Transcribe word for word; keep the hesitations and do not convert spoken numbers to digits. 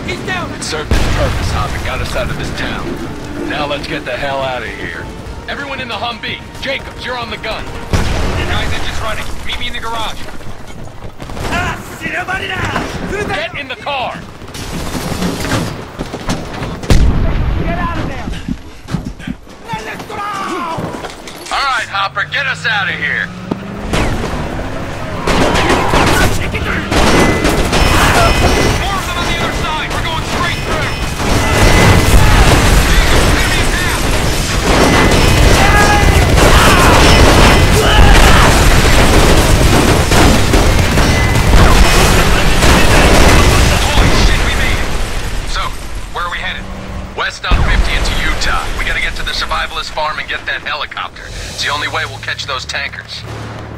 He's down! It served its purpose, Hop. It got us out of this town. Now let's get the hell out of here. Everyone in the Humvee. Jacobs, you're on the gun. Guy's engine's running. Meet me in the garage. Get in the car! Get out of there! All right, Hopper, get us out of here. More of them on the other side. We're going straight through. Holy shit, we made it. So, where are we headed? West on fifty into Utah. We gotta get to the survivalist farm and get that helicopter. It's the only way we'll catch those tankers.